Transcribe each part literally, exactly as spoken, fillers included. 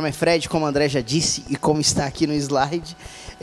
nome é Fred, como o André já disse e como está aqui no slide.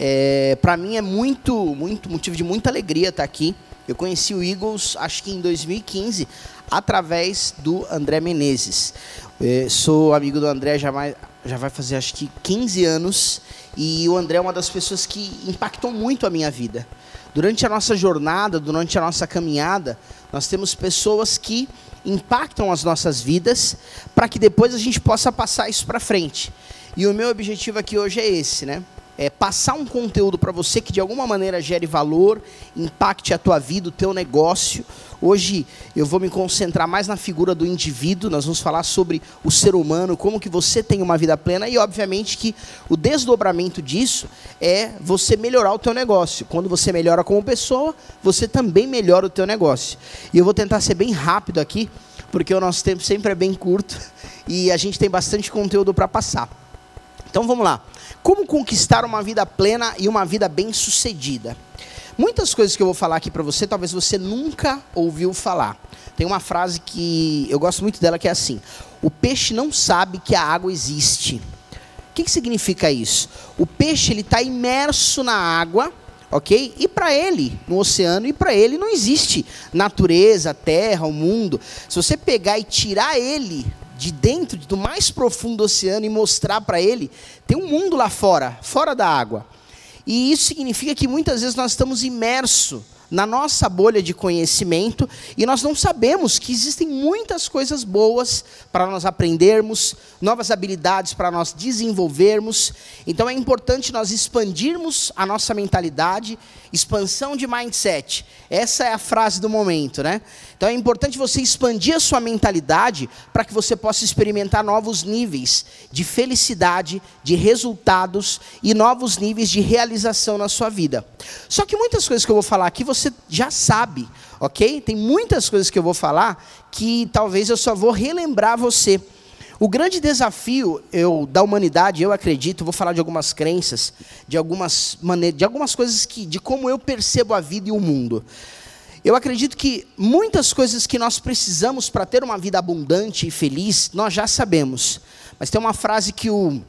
É, para mim é muito, muito motivo de muita alegria estar aqui. Eu conheci o Eagles, acho que em dois mil e quinze, através do André Menezes. É, sou amigo do André já, mais, já vai fazer acho que quinze anos, e o André é uma das pessoas que impactou muito a minha vida. Durante a nossa jornada, durante a nossa caminhada, nós temos pessoas que impactam as nossas vidas para que depois a gente possa passar isso para frente. E o meu objetivo aqui hoje é esse, né? É passar um conteúdo para você que de alguma maneira gere valor, impacte a tua vida, o teu negócio. Hoje eu vou me concentrar mais na figura do indivíduo, nós vamos falar sobre o ser humano, como que você tem uma vida plena, e obviamente que o desdobramento disso é você melhorar o teu negócio. Quando você melhora como pessoa, você também melhora o teu negócio. E eu vou tentar ser bem rápido aqui, porque o nosso tempo sempre é bem curto, e a gente tem bastante conteúdo para passar. Então vamos lá. Como conquistar uma vida plena e uma vida bem-sucedida? Muitas coisas que eu vou falar aqui para você, talvez você nunca ouviu falar. Tem uma frase que eu gosto muito dela, que é assim: o peixe não sabe que a água existe. O que que significa isso? O peixe ele está imerso na água, ok? E para ele, no oceano, e para ele não existe natureza, terra, o mundo. Se você pegar e tirar ele de dentro do mais profundo do oceano e mostrar para ele, tem um mundo lá fora, fora da água. E isso significa que muitas vezes nós estamos imersos na nossa bolha de conhecimento e nós não sabemos que existem muitas coisas boas para nós aprendermos, novas habilidades para nós desenvolvermos. Então é importante nós expandirmos a nossa mentalidade, expansão de mindset. Essa é a frase do momento, né? Então é importante você expandir a sua mentalidade para que você possa experimentar novos níveis de felicidade, de resultados e novos níveis de realização na sua vida. Só que muitas coisas que eu vou falar aqui você já sabe, ok? Tem muitas coisas que eu vou falar que talvez eu só vou relembrar você. O grande desafio eu, da humanidade, eu acredito, vou falar de algumas crenças, de algumas maneiras, de algumas coisas que, de como eu percebo a vida e o mundo. Eu acredito que muitas coisas que nós precisamos para ter uma vida abundante e feliz, nós já sabemos. Mas tem uma frase que o,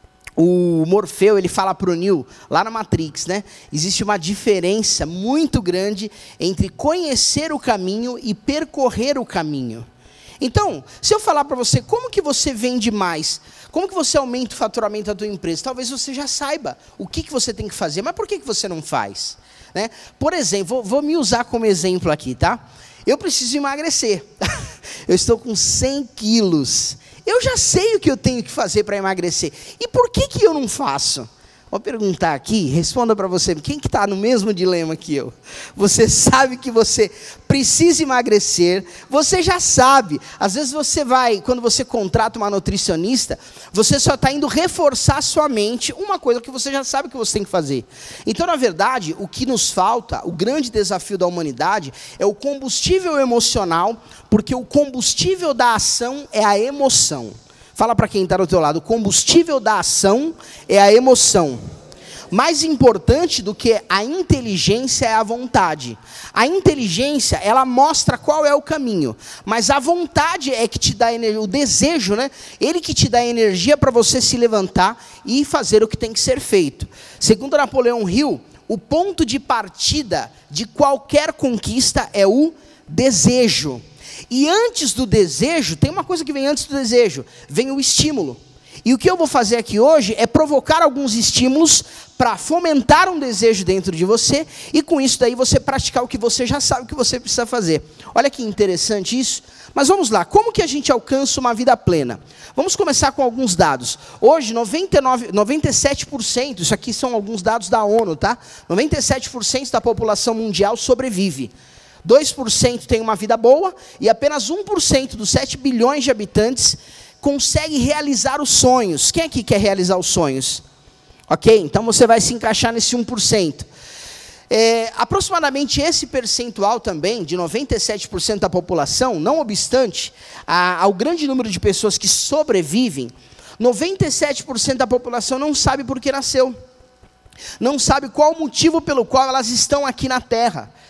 o Morfeu ele fala para o Neo, lá na Matrix, né? Existe uma diferença muito grande entre conhecer o caminho e percorrer o caminho. Então, se eu falar para você, como que você vende mais? Como que você aumenta o faturamento da tua empresa? Talvez você já saiba o que, que você tem que fazer, mas por que, que você não faz? Né? Por exemplo, vou, vou me usar como exemplo aqui, tá? Eu preciso emagrecer. Eu estou com cem quilos. Eu já sei o que eu tenho que fazer para emagrecer. E por que, que eu não faço? Vou perguntar aqui, responda para você, quem que está no mesmo dilema que eu? Você sabe que você precisa emagrecer, você já sabe. Às vezes você vai, quando você contrata uma nutricionista, você só está indo reforçar a sua mente uma coisa que você já sabe que você tem que fazer. Então, na verdade, o que nos falta, o grande desafio da humanidade, é o combustível emocional, porque o combustível da ação é a emoção. Fala para quem está do teu lado, o combustível da ação é a emoção. Mais importante do que a inteligência é a vontade. A inteligência, ela mostra qual é o caminho, mas a vontade é que te dá energia, o desejo, né? Ele que te dá energia para você se levantar e fazer o que tem que ser feito. Segundo Napoleão Hill, o ponto de partida de qualquer conquista é o desejo. E antes do desejo, tem uma coisa que vem antes do desejo, vem o estímulo. E o que eu vou fazer aqui hoje é provocar alguns estímulos para fomentar um desejo dentro de você, e com isso daí você praticar o que você já sabe que você precisa fazer. Olha que interessante isso. Mas vamos lá, como que a gente alcança uma vida plena? Vamos começar com alguns dados. Hoje, noventa e nove, noventa e sete por cento, isso aqui são alguns dados da ONU, tá? noventa e sete por cento da população mundial sobrevive. dois por cento tem uma vida boa e apenas um por cento dos sete bilhões de habitantes consegue realizar os sonhos. Quem aqui quer realizar os sonhos? Ok? Então você vai se encaixar nesse um por cento. É, aproximadamente esse percentual também, de noventa e sete por cento da população, não obstante a, ao grande número de pessoas que sobrevivem, noventa e sete por cento da população não sabe por que nasceu. Não sabe qual o motivo pelo qual elas estão aqui na Terra.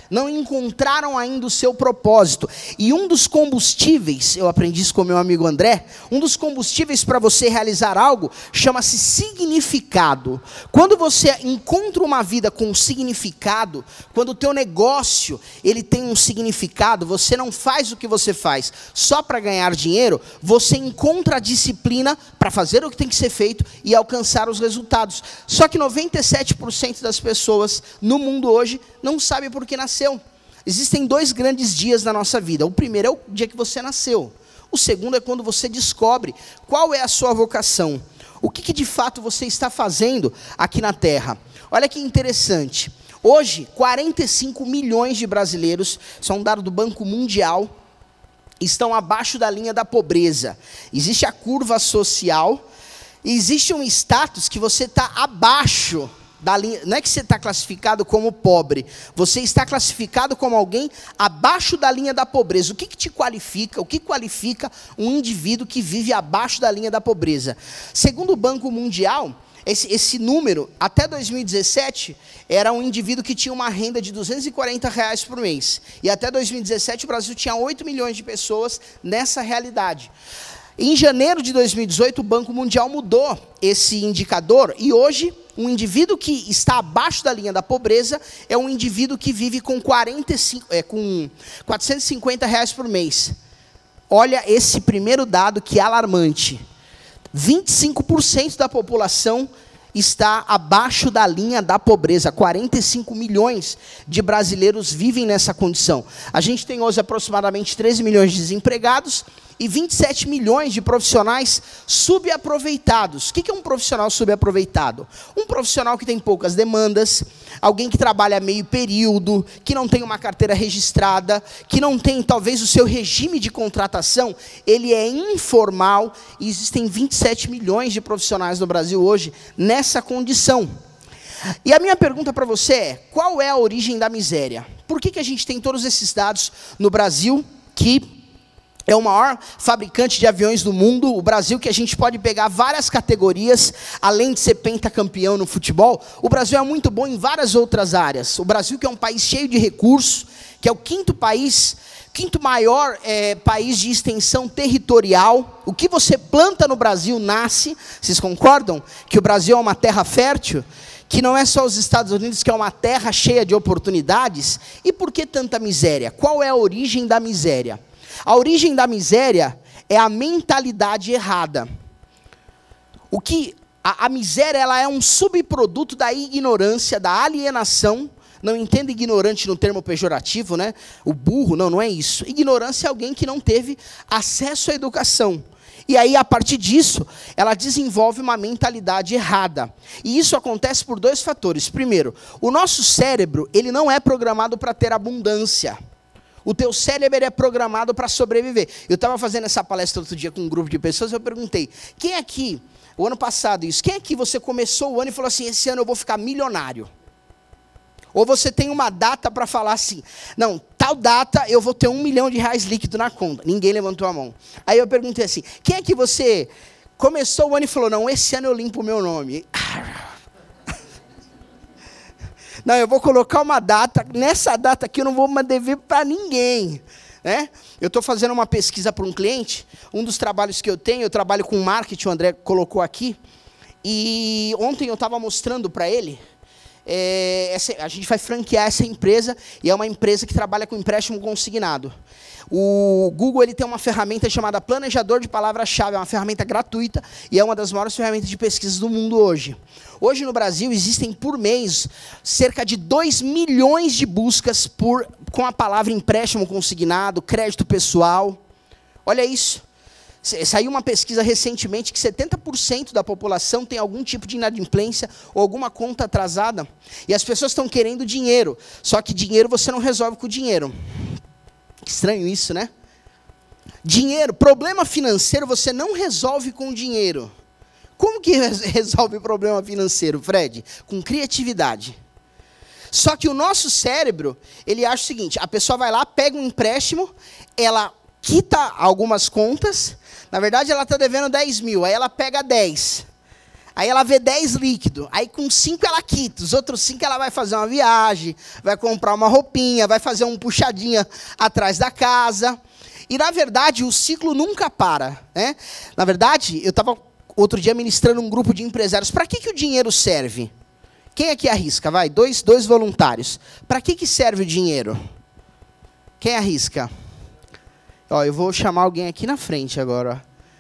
não encontraram ainda o seu propósito. E um dos combustíveis, eu aprendi isso com meu amigo André, um dos combustíveis para você realizar algo chama-se significado. Quando você encontra uma vida com significado, quando o teu negócio ele tem um significado, você não faz o que você faz só para ganhar dinheiro, você encontra a disciplina para fazer o que tem que ser feito e alcançar os resultados. Só que noventa e sete por cento das pessoas no mundo hoje não sabem por que nasceu. Existem dois grandes dias na nossa vida. O primeiro é o dia que você nasceu. O segundo é quando você descobre qual é a sua vocação. O que, que de fato você está fazendo aqui na Terra. Olha que interessante. Hoje, quarenta e cinco milhões de brasileiros, isso é um dado do Banco Mundial, estão abaixo da linha da pobreza. Existe a curva social, e existe um status que você está abaixo da linha, não é que você está classificado como pobre, você está classificado como alguém abaixo da linha da pobreza. O que, que te qualifica? O que qualifica um indivíduo que vive abaixo da linha da pobreza? Segundo o Banco Mundial, esse, esse número, até dois mil e dezessete, era um indivíduo que tinha uma renda de duzentos e quarenta reais por mês. E até dois mil e dezessete, o Brasil tinha oito milhões de pessoas nessa realidade. Em janeiro de dois mil e dezoito, o Banco Mundial mudou esse indicador e hoje um indivíduo que está abaixo da linha da pobreza é um indivíduo que vive com, quarenta e cinco, é, com quatrocentos e cinquenta reais por mês. Olha esse primeiro dado que é alarmante. vinte e cinco por cento da população está abaixo da linha da pobreza. quarenta e cinco milhões de brasileiros vivem nessa condição. A gente tem hoje aproximadamente treze milhões de desempregados e vinte e sete milhões de profissionais subaproveitados. O que é um profissional subaproveitado? Um profissional que tem poucas demandas, alguém que trabalha meio período, que não tem uma carteira registrada, que não tem talvez o seu regime de contratação, ele é informal, e existem vinte e sete milhões de profissionais no Brasil hoje nessa condição. E a minha pergunta para você é, qual é a origem da miséria? Por que que a gente tem todos esses dados no Brasil, que é o maior fabricante de aviões do mundo, o Brasil que a gente pode pegar várias categorias, além de ser pentacampeão no futebol, o Brasil é muito bom em várias outras áreas. O Brasil que é um país cheio de recursos, que é o quinto país, quinto maior é, país de extensão territorial. O que você planta no Brasil nasce. Vocês concordam que o Brasil é uma terra fértil? Que não é só os Estados Unidos, que é uma terra cheia de oportunidades? E por que tanta miséria? Qual é a origem da miséria? A origem da miséria é a mentalidade errada. O que a, a miséria ela é um subproduto da ignorância, da alienação. Não entenda ignorante no termo pejorativo, né? O burro, não, não é isso. Ignorância é alguém que não teve acesso à educação. E aí, a partir disso, ela desenvolve uma mentalidade errada. E isso acontece por dois fatores. Primeiro, o nosso cérebro ele não é programado para ter abundância. O teu cérebro é programado para sobreviver. Eu estava fazendo essa palestra outro dia com um grupo de pessoas, eu perguntei, quem aqui, o ano passado isso, quem aqui você começou o ano e falou assim, esse ano eu vou ficar milionário? Ou você tem uma data para falar assim, não, tal data eu vou ter um milhão de reais líquido na conta. Ninguém levantou a mão. Aí eu perguntei assim, quem aqui você começou o ano e falou, não, esse ano eu limpo o meu nome? Não, eu vou colocar uma data, nessa data aqui eu não vou mais dever para ninguém. Né? Eu estou fazendo uma pesquisa para um cliente, um dos trabalhos que eu tenho, eu trabalho com marketing, o André colocou aqui, e ontem eu estava mostrando para ele, é, essa, a gente vai franquear essa empresa, e é uma empresa que trabalha com empréstimo consignado. O Google ele tem uma ferramenta chamada Planejador de Palavra-Chave, é uma ferramenta gratuita e é uma das maiores ferramentas de pesquisa do mundo hoje. Hoje no Brasil existem por mês cerca de dois milhões de buscas por, com a palavra empréstimo consignado, crédito pessoal. Olha isso. Saiu uma pesquisa recentemente que setenta por cento da população tem algum tipo de inadimplência ou alguma conta atrasada. E as pessoas estão querendo dinheiro, só que dinheiro você não resolve com dinheiro. Estranho isso, né? Dinheiro, problema financeiro você não resolve com dinheiro. Como que resolve o problema financeiro, Fred? Com criatividade. Só que o nosso cérebro, ele acha o seguinte, a pessoa vai lá, pega um empréstimo, ela quita algumas contas, na verdade ela está devendo dez mil, aí ela pega dez. Aí ela vê dez líquido, aí com cinco ela quita, os outros cinco ela vai fazer uma viagem, vai comprar uma roupinha, vai fazer um puxadinha atrás da casa. E, na verdade, o ciclo nunca para, né? Na verdade, eu estava outro dia ministrando um grupo de empresários. Para que, que o dinheiro serve? Quem aqui arrisca? Vai, dois, dois voluntários. Para que, que serve o dinheiro? Quem arrisca? Ó, eu vou chamar alguém aqui na frente agora.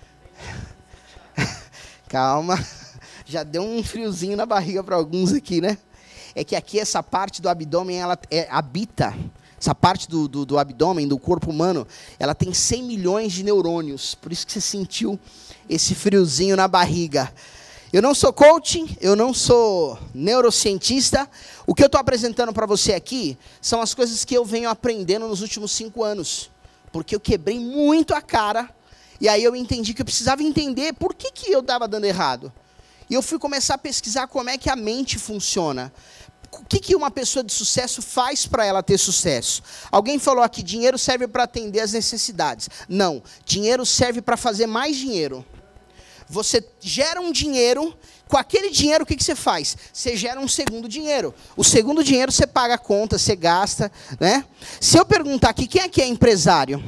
Ó. Calma. Já deu um friozinho na barriga para alguns aqui, né? É que aqui essa parte do abdômen, ela é, habita... Essa parte do, do, do abdômen, do corpo humano, ela tem cem milhões de neurônios. Por isso que você sentiu esse friozinho na barriga. Eu não sou coaching, eu não sou neurocientista. O que eu estou apresentando para você aqui são as coisas que eu venho aprendendo nos últimos cinco anos. Porque eu quebrei muito a cara. E aí eu entendi que eu precisava entender por que, que eu estava dando errado. E eu fui começar a pesquisar como é que a mente funciona. O que, que uma pessoa de sucesso faz para ela ter sucesso? Alguém falou aqui, dinheiro serve para atender as necessidades. Não, dinheiro serve para fazer mais dinheiro. Você gera um dinheiro, com aquele dinheiro o que, que você faz? Você gera um segundo dinheiro. O segundo dinheiro você paga a conta, você gasta, né? Se eu perguntar aqui, quem aqui é empresário?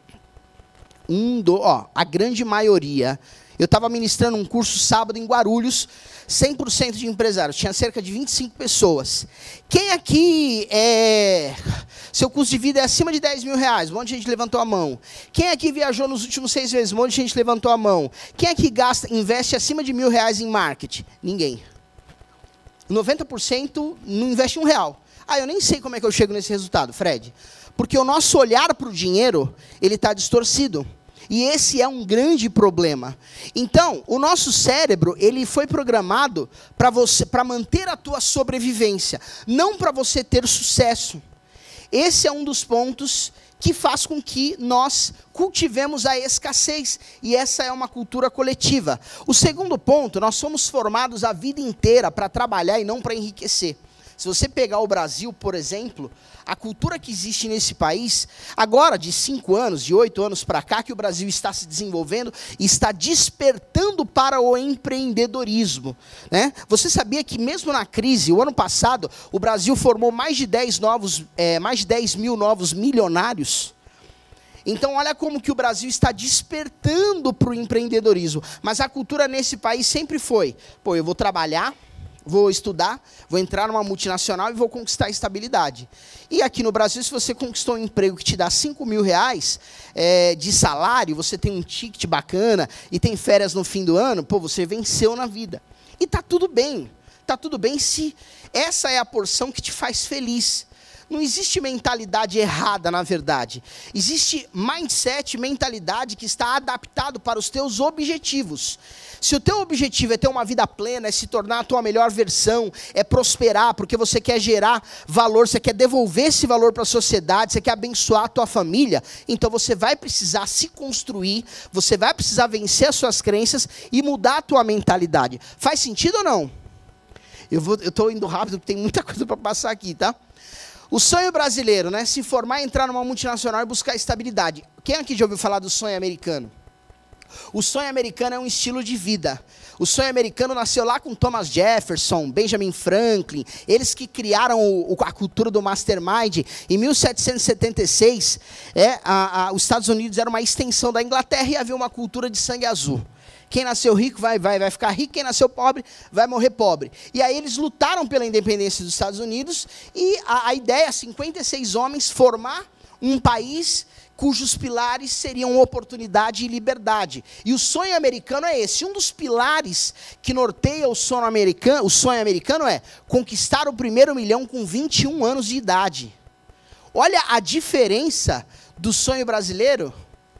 Um, do, ó, a grande maioria. Eu estava ministrando um curso sábado em Guarulhos, cem por cento de empresários, tinha cerca de vinte e cinco pessoas. Quem aqui, é, seu custo de vida é acima de dez mil reais? Um monte de gente levantou a mão. Quem aqui viajou nos últimos seis meses? Um monte de gente levantou a mão. Quem aqui gasta, investe acima de mil reais em marketing? Ninguém. noventa por cento não investe um real. Ah, eu nem sei como é que eu chego nesse resultado, Fred. Porque o nosso olhar para o dinheiro, ele está distorcido. E esse é um grande problema. Então, o nosso cérebro, ele foi programado para você, para manter a tua sobrevivência, não para você ter sucesso. Esse é um dos pontos que faz com que nós cultivemos a escassez, e essa é uma cultura coletiva. O segundo ponto, nós somos formados a vida inteira para trabalhar e não para enriquecer. Se você pegar o Brasil, por exemplo, a cultura que existe nesse país, agora de cinco anos, de oito anos para cá, que o Brasil está se desenvolvendo e está despertando para o empreendedorismo, né? Você sabia que mesmo na crise, o ano passado, o Brasil formou mais de dez, novos, é, mais de dez mil novos milionários? Então, olha como que o Brasil está despertando para o empreendedorismo. Mas a cultura nesse país sempre foi, pô, eu vou trabalhar, vou estudar, vou entrar numa multinacional e vou conquistar a estabilidade. E aqui no Brasil, se você conquistou um emprego que te dá cinco mil reais é, de salário, você tem um ticket bacana e tem férias no fim do ano, pô, você venceu na vida. E tá tudo bem. Tá tudo bem se essa é a porção que te faz feliz. Não existe mentalidade errada, na verdade. Existe mindset, mentalidade que está adaptado para os teus objetivos. Se o teu objetivo é ter uma vida plena, é se tornar a tua melhor versão, é prosperar, porque você quer gerar valor, você quer devolver esse valor para a sociedade, você quer abençoar a tua família, então você vai precisar se construir, você vai precisar vencer as suas crenças e mudar a tua mentalidade. Faz sentido ou não? Eu vou, eu estou indo rápido, porque tem muita coisa para passar aqui, tá? O sonho brasileiro, né? Se formar, entrar numa multinacional e buscar estabilidade. Quem aqui já ouviu falar do sonho americano? O sonho americano é um estilo de vida. O sonho americano nasceu lá com Thomas Jefferson, Benjamin Franklin, eles que criaram o, a cultura do mastermind. Em mil setecentos e setenta e seis, é, a, a, os Estados Unidos era uma extensão da Inglaterra e havia uma cultura de sangue azul. Quem nasceu rico vai, vai, vai ficar rico, quem nasceu pobre vai morrer pobre. E aí eles lutaram pela independência dos Estados Unidos e a, a ideia, cinquenta e seis homens, formar um país cujos pilares seriam oportunidade e liberdade. E o sonho americano é esse. Um dos pilares que norteia o sonho americano, o sonho americano é conquistar o primeiro milhão com vinte e um anos de idade. Olha a diferença do sonho brasileiro.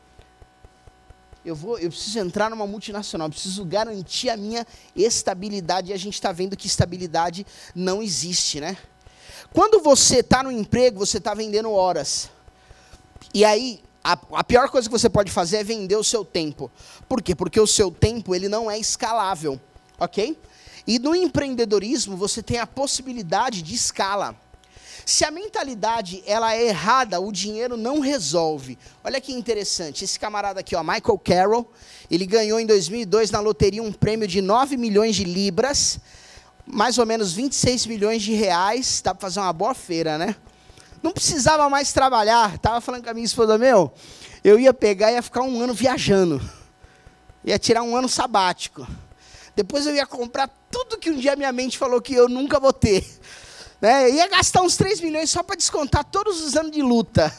Eu, vou, eu preciso entrar numa multinacional, eu preciso garantir a minha estabilidade, e a gente está vendo que estabilidade não existe, né? Quando você está no emprego, você está vendendo horas. E aí, a, a pior coisa que você pode fazer é vender o seu tempo. Por quê? Porque o seu tempo, ele não é escalável, ok? E no empreendedorismo, você tem a possibilidade de escala. Se a mentalidade ela é errada, o dinheiro não resolve. Olha que interessante, esse camarada aqui, ó, Michael Carroll, ele ganhou em dois mil e dois na loteria um prêmio de nove milhões de libras, mais ou menos vinte e seis milhões de reais, dá para fazer uma boa feira, né? Não precisava mais trabalhar, estava falando com a minha esposa, meu, eu ia pegar e ia ficar um ano viajando, ia tirar um ano sabático, depois eu ia comprar tudo que um dia minha mente falou que eu nunca vou ter. Né? Ia gastar uns três milhões só para descontar todos os anos de luta.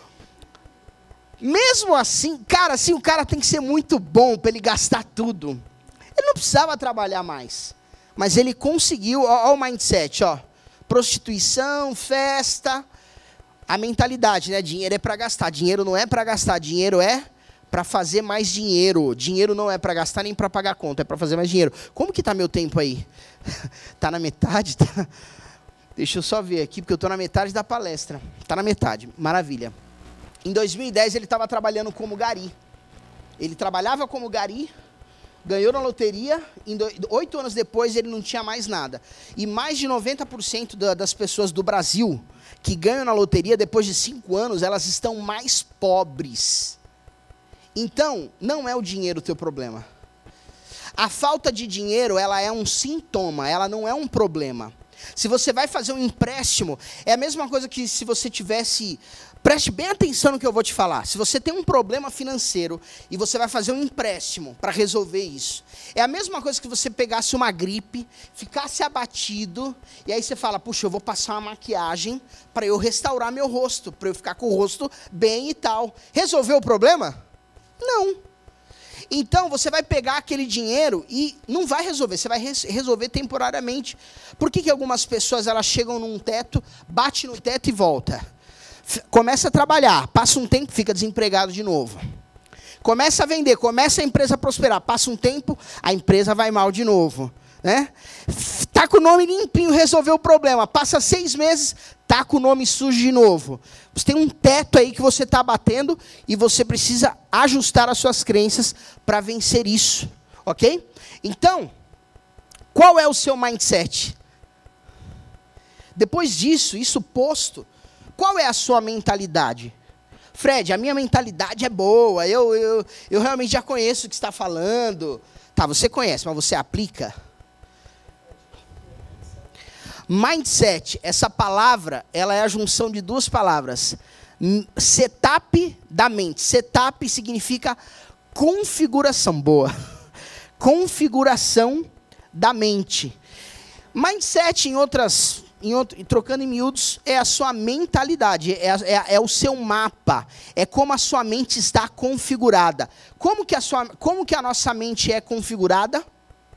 Mesmo assim, cara, assim, o cara tem que ser muito bom para ele gastar tudo. Ele não precisava trabalhar mais. Mas ele conseguiu, ó, ó o mindset, ó. Prostituição, festa, a mentalidade, né? Dinheiro é para gastar. Dinheiro não é para gastar, dinheiro é para fazer mais dinheiro. Dinheiro não é para gastar nem para pagar conta, é para fazer mais dinheiro. Como que tá meu tempo aí? Tá na metade? Tá... Deixa eu só ver aqui, porque eu estou na metade da palestra. Está na metade, maravilha. Em dois mil e dez ele estava trabalhando como gari. Ele trabalhava como gari, ganhou na loteria, em do, oito anos depois ele não tinha mais nada. E mais de noventa por cento da, das pessoas do Brasil que ganham na loteria, depois de cinco anos, elas estão mais pobres. Então, não é o dinheiro o teu problema. A falta de dinheiro, ela é um sintoma, ela não é um problema. Se você vai fazer um empréstimo, é a mesma coisa que se você tivesse... Preste bem atenção no que eu vou te falar. Se você tem um problema financeiro e você vai fazer um empréstimo para resolver isso, é a mesma coisa que você pegasse uma gripe, ficasse abatido, e aí você fala, puxa, eu vou passar uma maquiagem para eu restaurar meu rosto, para eu ficar com o rosto bem e tal. Resolveu o problema? Não. Então, você vai pegar aquele dinheiro e não vai resolver, você vai res resolver temporariamente. Por que que algumas pessoas elas chegam num teto, bate no teto e volta? F começa a trabalhar, passa um tempo, fica desempregado de novo. Começa a vender, começa a empresa a prosperar, passa um tempo, a empresa vai mal de novo. Né? Tá com o nome limpinho, resolveu o problema. Passa seis meses, tá com o nome sujo de novo. Você tem um teto aí que você está batendo e você precisa ajustar as suas crenças para vencer isso, ok? Então, qual é o seu mindset? Depois disso, isso posto, qual é a sua mentalidade? Fred, a minha mentalidade é boa, eu, eu, eu realmente já conheço o que está falando. Tá, você conhece, mas você aplica? Mindset, essa palavra, ela é a junção de duas palavras. Setup da mente. Setup significa configuração, boa. Configuração da mente. Mindset, em outras, em outro, trocando em miúdos, é a sua mentalidade, é, é, é o seu mapa, é como a sua mente está configurada. Como que a, sua, como que a nossa mente é configurada?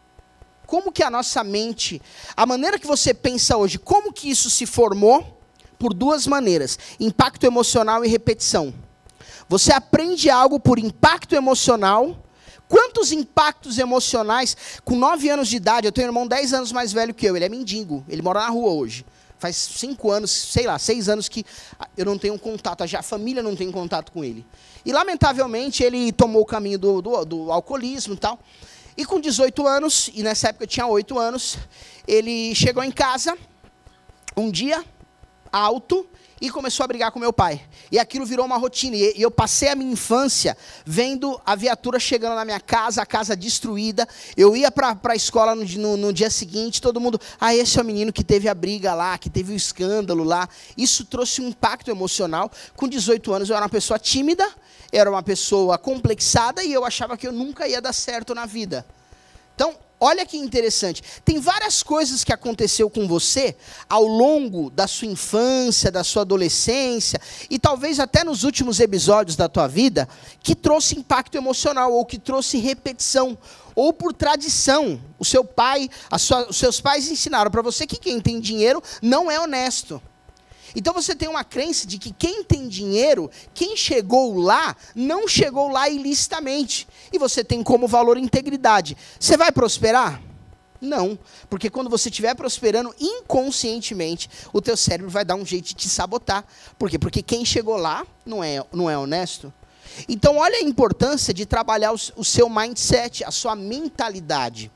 Como que a nossa mente, a maneira que você pensa hoje, como que isso se formou? Por duas maneiras, impacto emocional e repetição. Você aprende algo por impacto emocional. Quantos impactos emocionais, com nove anos de idade, eu tenho um irmão dez anos mais velho que eu, ele é mendigo, ele mora na rua hoje. Faz cinco anos, sei lá, seis anos que eu não tenho contato, a família não tem contato com ele. E lamentavelmente ele tomou o caminho do, do, do alcoolismo e tal. E com dezoito anos, e nessa época eu tinha oito anos, ele chegou em casa, um dia, alto, e começou a brigar com meu pai. E aquilo virou uma rotina. E eu passei a minha infância vendo a viatura chegando na minha casa, a casa destruída. Eu ia para a escola no, no, no dia seguinte, todo mundo... Ah, esse é o menino que teve a briga lá, que teve o escândalo lá. Isso trouxe um impacto emocional. Com dezoito anos eu era uma pessoa tímida, era uma pessoa complexada e eu achava que eu nunca ia dar certo na vida. Então, olha que interessante. Tem várias coisas que aconteceu com você ao longo da sua infância, da sua adolescência e talvez até nos últimos episódios da tua vida que trouxe impacto emocional ou que trouxe repetição ou por tradição. O seu pai, a sua, os seus pais ensinaram para você que quem tem dinheiro não é honesto. Então você tem uma crença de que quem tem dinheiro, quem chegou lá, não chegou lá ilicitamente. E você tem como valor integridade. Você vai prosperar? Não. Porque quando você estiver prosperando inconscientemente, o teu cérebro vai dar um jeito de te sabotar. Por quê? Porque quem chegou lá não é, não é honesto. Então olha a importância de trabalhar o, o seu mindset, a sua mentalidade.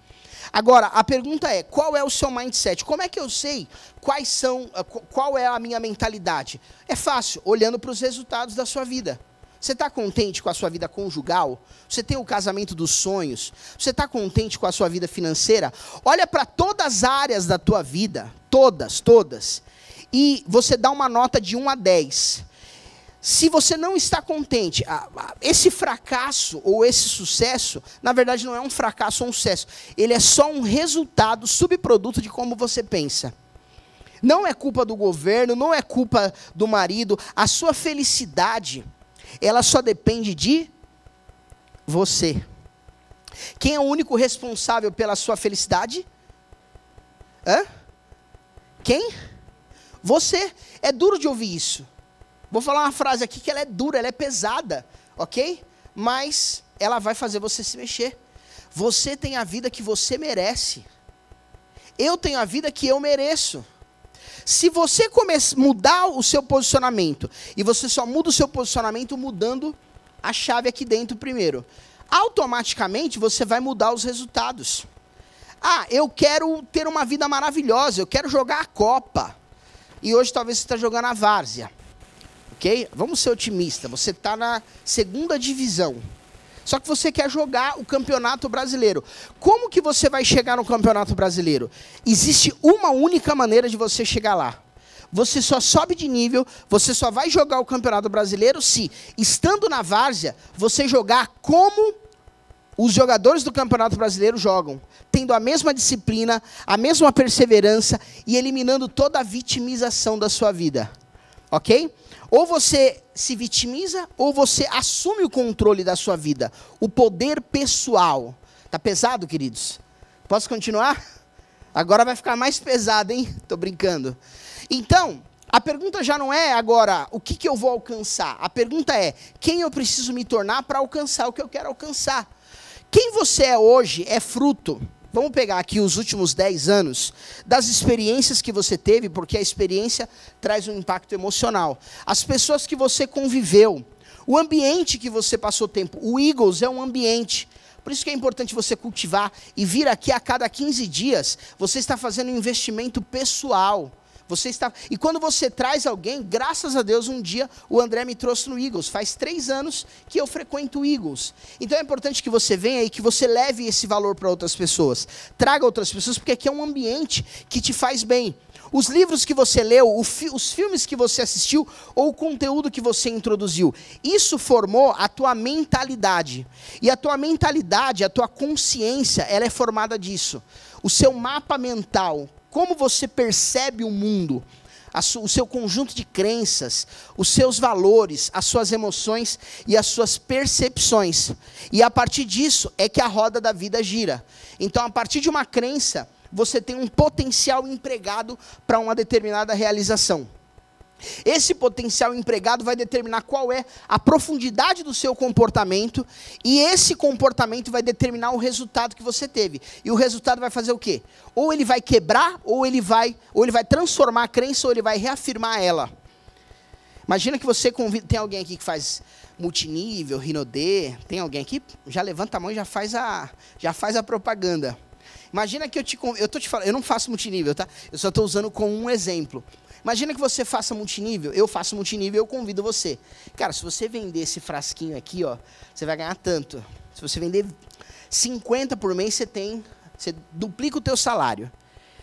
Agora, a pergunta é, qual é o seu mindset? Como é que eu sei quais são, qual é a minha mentalidade? É fácil, olhando para os resultados da sua vida. Você está contente com a sua vida conjugal? Você tem o casamento dos sonhos? Você está contente com a sua vida financeira? Olha para todas as áreas da tua vida, todas, todas, e você dá uma nota de um a dez. Se você não está contente, esse fracasso ou esse sucesso, na verdade não é um fracasso ou um sucesso. Ele é só um resultado, subproduto de como você pensa. Não é culpa do governo, não é culpa do marido. A sua felicidade, ela só depende de você. Quem é o único responsável pela sua felicidade? Hã? Quem? Você. É duro de ouvir isso. Vou falar uma frase aqui que ela é dura, ela é pesada, ok? Mas ela vai fazer você se mexer. Você tem a vida que você merece. Eu tenho a vida que eu mereço. Se você começar a mudar o seu posicionamento, e você só muda o seu posicionamento mudando a chave aqui dentro primeiro, automaticamente você vai mudar os resultados. Ah, eu quero ter uma vida maravilhosa, eu quero jogar a Copa. E hoje talvez você está jogando a várzea. Okay? Vamos ser otimistas, você está na segunda divisão, só que você quer jogar o Campeonato Brasileiro. Como que você vai chegar no Campeonato Brasileiro? Existe uma única maneira de você chegar lá. Você só sobe de nível, você só vai jogar o Campeonato Brasileiro se, estando na várzea, você jogar como os jogadores do Campeonato Brasileiro jogam, tendo a mesma disciplina, a mesma perseverança e eliminando toda a vitimização da sua vida. Ok? Ou você se vitimiza, ou você assume o controle da sua vida. O poder pessoal. Tá pesado, queridos? Posso continuar? Agora vai ficar mais pesado, hein? Tô brincando. Então, a pergunta já não é agora, o que, que eu vou alcançar? A pergunta é, quem eu preciso me tornar para alcançar o que eu quero alcançar? Quem você é hoje é fruto... Vamos pegar aqui os últimos dez anos das experiências que você teve, porque a experiência traz um impacto emocional. As pessoas que você conviveu, o ambiente que você passou tempo. O Eagles é um ambiente. Por isso que é importante você cultivar e vir aqui a cada quinze dias, você está fazendo um investimento pessoal. Você está... E quando você traz alguém, graças a Deus, um dia o André me trouxe no Eagles. Faz três anos que eu frequento o Eagles. Então é importante que você venha e que você leve esse valor para outras pessoas. Traga outras pessoas, porque aqui é um ambiente que te faz bem. Os livros que você leu, fi... os filmes que você assistiu, ou o conteúdo que você introduziu. Isso formou a tua mentalidade. E a tua mentalidade, a tua consciência, ela é formada disso. O seu mapa mental. Como você percebe o mundo, o seu conjunto de crenças, os seus valores, as suas emoções e as suas percepções. E a partir disso é que a roda da vida gira. Então, a partir de uma crença, você tem um potencial empregado para uma determinada realização. Esse potencial empregado vai determinar qual é a profundidade do seu comportamento, e esse comportamento vai determinar o resultado que você teve. E o resultado vai fazer o quê? Ou ele vai quebrar, ou ele vai, ou ele vai transformar a crença, ou ele vai reafirmar ela. Imagina que você convida... Tem alguém aqui que faz multinível, Rinodê? Tem alguém aqui? Já levanta a mão e já faz a, já faz a propaganda. Imagina que eu te... Eu tô te falando, eu não faço multinível, tá? Eu só estou usando como um exemplo. Imagina que você faça multinível, eu faço multinível, eu convido você. Cara, se você vender esse frasquinho aqui, ó, você vai ganhar tanto. Se você vender cinquenta por mês, você tem, você duplica o teu salário.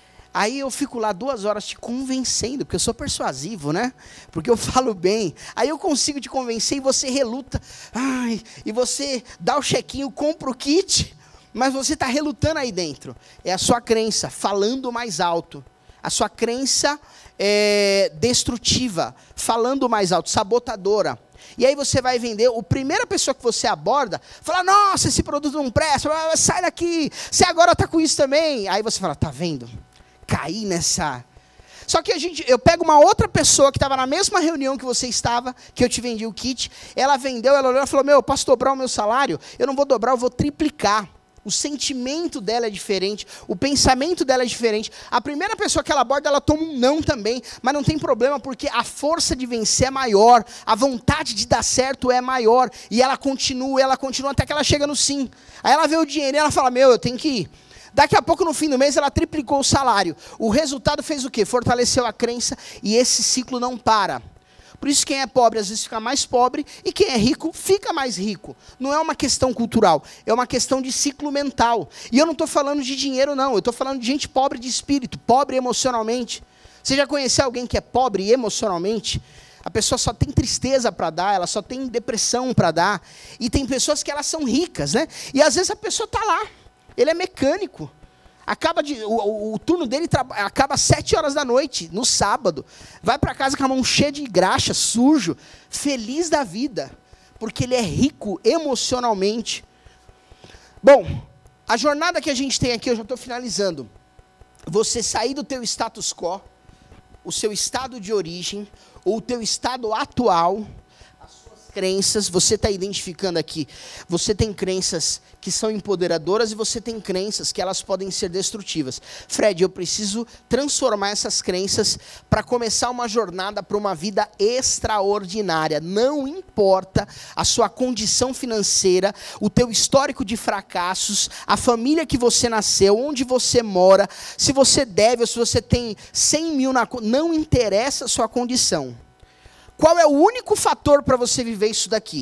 Aí eu fico lá duas horas te convencendo, porque eu sou persuasivo, né? Porque eu falo bem. Aí eu consigo te convencer e você reluta. Ai, e você dá o chequinho, compra o kit, mas você está relutando aí dentro. É a sua crença falando mais alto. A sua crença é destrutiva, falando mais alto, sabotadora. E aí você vai vender, a primeira pessoa que você aborda, fala, nossa, esse produto não presta, sai daqui, você agora está com isso também. Aí você fala, tá vendo? Caí nessa... Só que a gente, eu pego uma outra pessoa que estava na mesma reunião que você estava, que eu te vendi o kit, ela vendeu, ela olhou e falou, meu, eu posso dobrar o meu salário? Eu não vou dobrar, eu vou triplicar. O sentimento dela é diferente, o pensamento dela é diferente. A primeira pessoa que ela aborda, ela toma um não também, mas não tem problema, porque a força de vencer é maior, a vontade de dar certo é maior, e ela continua, ela continua até que ela chega no sim. Aí ela vê o dinheiro e ela fala, meu, eu tenho que ir. Daqui a pouco, no fim do mês, ela triplicou o salário. O resultado fez o quê? Fortaleceu a crença e esse ciclo não para. Por isso quem é pobre às vezes fica mais pobre e quem é rico fica mais rico. Não é uma questão cultural, é uma questão de ciclo mental. E eu não estou falando de dinheiro não, eu estou falando de gente pobre de espírito, pobre emocionalmente. Você já conheceu alguém que é pobre emocionalmente? A pessoa só tem tristeza para dar, ela só tem depressão para dar. E tem pessoas que elas são ricas, né? E às vezes a pessoa está lá, ele é mecânico. Acaba de, o, o, o turno dele acaba às sete horas da noite, no sábado. Vai para casa com a mão cheia de graxa, sujo, feliz da vida. Porque ele é rico emocionalmente. Bom, a jornada que a gente tem aqui, eu já estou finalizando. Você sair do teu status quo, o seu estado de origem, ou o teu estado atual, as suas crenças, você está identificando aqui. Você tem crenças que são empoderadoras e você tem crenças que elas podem ser destrutivas. Fred, eu preciso transformar essas crenças para começar uma jornada para uma vida extraordinária. Não importa a sua condição financeira, o teu histórico de fracassos, a família que você nasceu, onde você mora, se você deve ou se você tem cem mil na conta, não interessa a sua condição. Qual é o único fator para você viver isso daqui?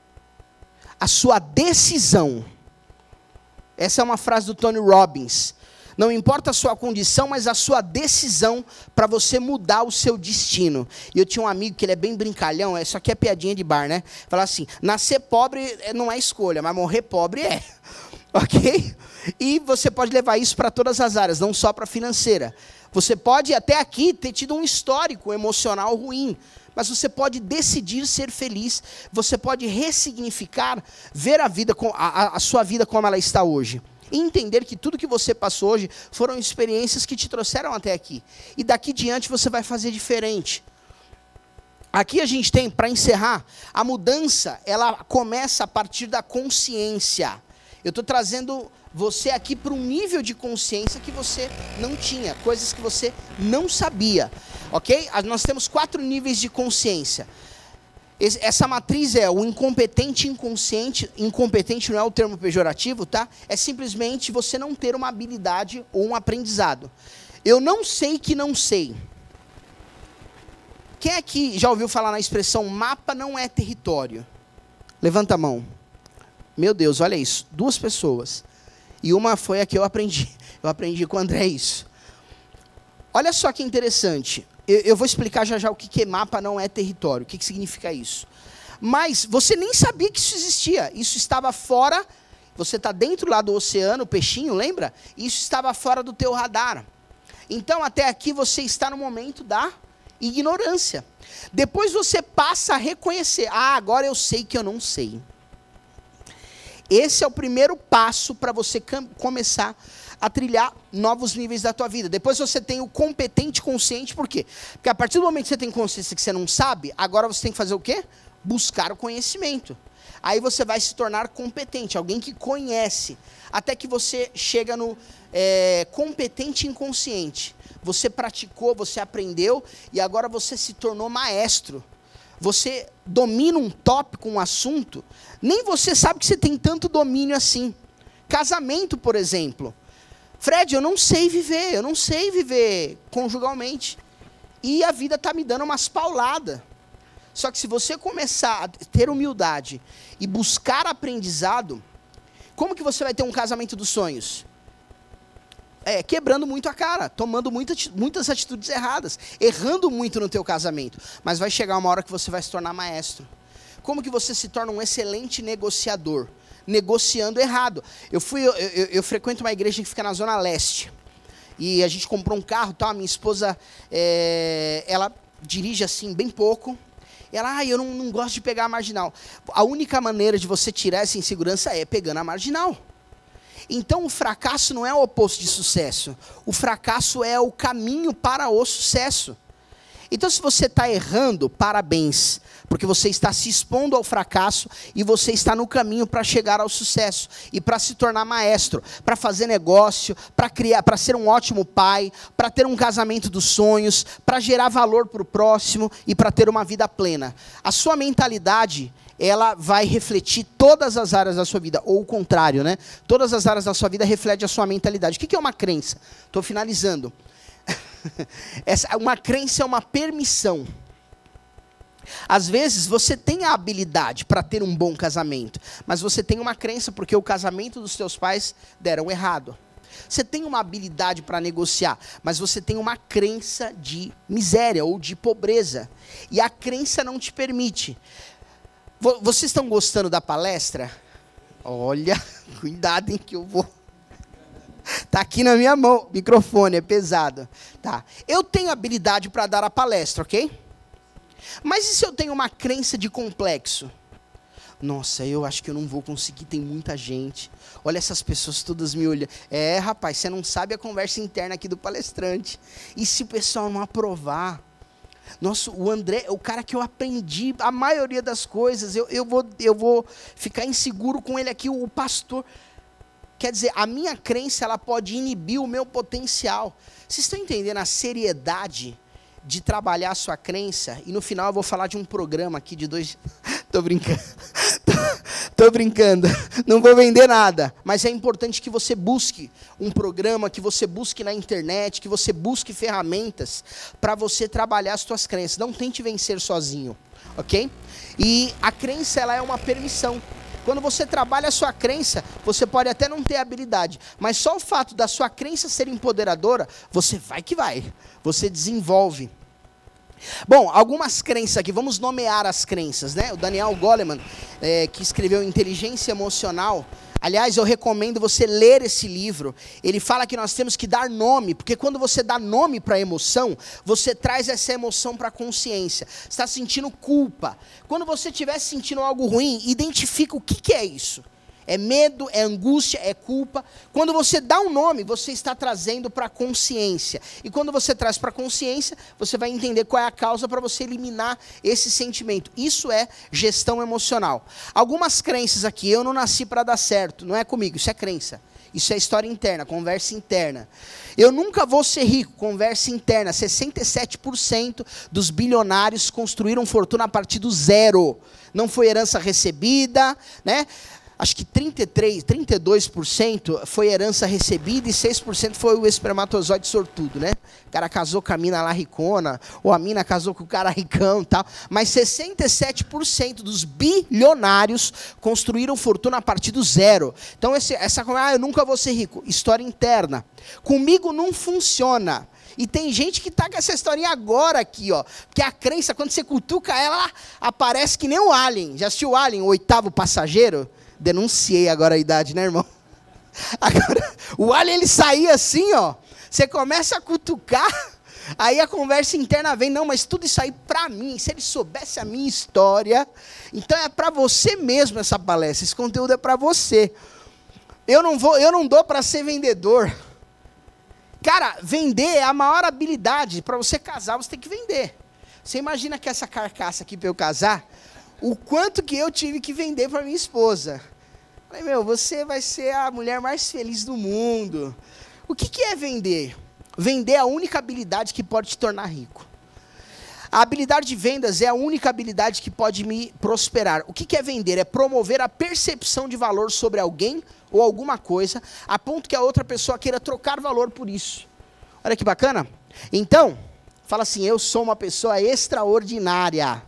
A sua decisão. Essa é uma frase do Tony Robbins. Não importa a sua condição, mas a sua decisão para você mudar o seu destino. E eu tinha um amigo que ele é bem brincalhão, isso aqui é piadinha de bar, né? Fala assim, nascer pobre não é escolha, mas morrer pobre é. Ok? E você pode levar isso para todas as áreas, não só para a financeira. Você pode até aqui ter tido um histórico emocional ruim, mas você pode decidir ser feliz, você pode ressignificar, ver a, vida com, a, a sua vida como ela está hoje. E entender que tudo que você passou hoje foram experiências que te trouxeram até aqui. E daqui diante você vai fazer diferente. Aqui a gente tem, para encerrar, a mudança, ela começa a partir da consciência. Eu estou trazendo você aqui para um nível de consciência que você não tinha, coisas que você não sabia, ok? Nós temos quatro níveis de consciência. Essa matriz é o incompetente inconsciente. Incompetente não é o termo pejorativo, tá? É simplesmente você não ter uma habilidade ou um aprendizado. Eu não sei que não sei. Quem aqui já ouviu falar na expressão mapa não é território? Levanta a mão. Meu Deus, olha isso. Duas pessoas. E uma foi a que eu aprendi. Eu aprendi com o André isso. Olha só que interessante. Eu, eu vou explicar já já o que, que mapa não é território. O que, que significa isso. Mas você nem sabia que isso existia. Isso estava fora. Você está dentro lá do oceano, o peixinho, lembra? Isso estava fora do teu radar. Então, até aqui você está no momento da ignorância. Depois você passa a reconhecer. Ah, agora eu sei que eu não sei. Esse é o primeiro passo para você começar a trilhar novos níveis da tua vida. Depois você tem o competente consciente, por quê? Porque a partir do momento que você tem consciência que você não sabe, agora você tem que fazer o quê? Buscar o conhecimento. Aí você vai se tornar competente, alguém que conhece, até que você chega no é, competente inconsciente. Você praticou, você aprendeu, e agora você se tornou maestro. Você domina um tópico, um assunto, nem você sabe que você tem tanto domínio assim. Casamento, por exemplo. Fred, eu não sei viver, eu não sei viver conjugalmente. E a vida está me dando umas pauladas. Só que se você começar a ter humildade e buscar aprendizado, como que você vai ter um casamento dos sonhos? É, quebrando muito a cara, tomando muita, muitas atitudes erradas, errando muito no teu casamento. Mas vai chegar uma hora que você vai se tornar maestro. Como que você se torna um excelente negociador? Negociando errado. Eu, fui, eu, eu, eu frequento uma igreja que fica na Zona Leste. E a gente comprou um carro, tá? A minha esposa, é, ela dirige assim bem pouco. Ela, ah, eu não, não gosto de pegar a marginal. A única maneira de você tirar essa insegurança é pegando a marginal. Então o fracasso não é o oposto de sucesso. O fracasso é o caminho para o sucesso. Então se você está errando, parabéns. Porque você está se expondo ao fracasso e você está no caminho para chegar ao sucesso. E para se tornar maestro, para fazer negócio, para criar, para ser um ótimo pai, para ter um casamento dos sonhos, para gerar valor para o próximo e para ter uma vida plena. A sua mentalidade ela vai refletir todas as áreas da sua vida, ou o contrário, né? Todas as áreas da sua vida refletem a sua mentalidade. O que é uma crença? Estou finalizando. Essa, uma crença é uma permissão. Às vezes você tem a habilidade para ter um bom casamento, mas você tem uma crença porque o casamento dos seus pais deram errado. Você tem uma habilidade para negociar, mas você tem uma crença de miséria ou de pobreza. E a crença não te permite. Vocês estão gostando da palestra? Olha, cuidado, hein, que eu vou... Tá aqui na minha mão, microfone, é pesado. Tá. Eu tenho habilidade para dar a palestra, ok? Mas e se eu tenho uma crença de complexo? Nossa, eu acho que eu não vou conseguir, tem muita gente. Olha essas pessoas todas me olhando. É, rapaz, você não sabe a conversa interna aqui do palestrante. E se o pessoal não aprovar? Nossa, o André é o cara que eu aprendi a maioria das coisas. Eu, eu, vou, eu vou ficar inseguro com ele aqui, o pastor... Quer dizer, a minha crença ela pode inibir o meu potencial. Vocês estão entendendo a seriedade de trabalhar a sua crença? E no final eu vou falar de um programa aqui de dois... Tô brincando. Tô brincando. Não vou vender nada. Mas é importante que você busque um programa, que você busque na internet, que você busque ferramentas para você trabalhar as suas crenças. Não tente vencer sozinho, ok? E a crença ela é uma permissão. Quando você trabalha a sua crença, você pode até não ter habilidade, mas só o fato da sua crença ser empoderadora, você vai que vai, você desenvolve. Bom, algumas crenças aqui, vamos nomear as crenças, né? O Daniel Goleman, é, que escreveu Inteligência Emocional, aliás, eu recomendo você ler esse livro. Ele fala que nós temos que dar nome, porque quando você dá nome para a emoção, você traz essa emoção para a consciência. Você está sentindo culpa. Quando você estiver sentindo algo ruim, identifica o que, que é isso. É medo, é angústia, é culpa. Quando você dá um nome, você está trazendo para a consciência. E quando você traz para a consciência, você vai entender qual é a causa para você eliminar esse sentimento. Isso é gestão emocional. Algumas crenças aqui, eu não nasci para dar certo. Não é comigo, isso é crença. Isso é história interna, conversa interna. Eu nunca vou ser rico, conversa interna. sessenta e sete por cento dos bilionários construíram fortuna a partir do zero. Não foi herança recebida, né? Acho que trinta e três, trinta e dois por cento foi herança recebida e seis por cento foi o espermatozoide sortudo, né? O cara casou com a mina lá ricona, ou a mina casou com o cara ricão e tal. Mas sessenta e sete por cento dos bilionários construíram fortuna a partir do zero. Então, esse, essa coisa, ah, eu nunca vou ser rico. História interna. Comigo não funciona. E tem gente que está com essa historinha agora aqui, ó. Porque a crença, quando você cutuca ela, aparece que nem o Alien. Já assistiu o Alien, o oitavo passageiro? Denunciei agora a idade, né, irmão? Agora, o alien, ele saía assim, ó. Você começa a cutucar, aí a conversa interna vem, não, mas tudo isso aí para mim, se ele soubesse a minha história, então é para você mesmo essa palestra, esse conteúdo é para você. Eu não vou, eu não dou para ser vendedor. Cara, vender é a maior habilidade. Para você casar, você tem que vender. Você imagina que essa carcaça aqui para eu casar, o quanto que eu tive que vender para minha esposa. Falei, meu, você vai ser a mulher mais feliz do mundo. O que, que é vender? Vender é a única habilidade que pode te tornar rico. A habilidade de vendas é a única habilidade que pode me prosperar. O que, que é vender? É promover a percepção de valor sobre alguém ou alguma coisa, a ponto que a outra pessoa queira trocar valor por isso. Olha que bacana. Então, fala assim, eu sou uma pessoa extraordinária.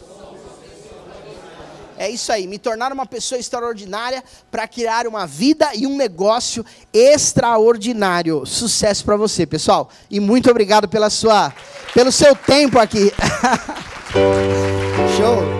É isso aí, me tornar uma pessoa extraordinária para criar uma vida e um negócio extraordinário. Sucesso para você, pessoal. E muito obrigado pela sua, pelo seu tempo aqui. Show.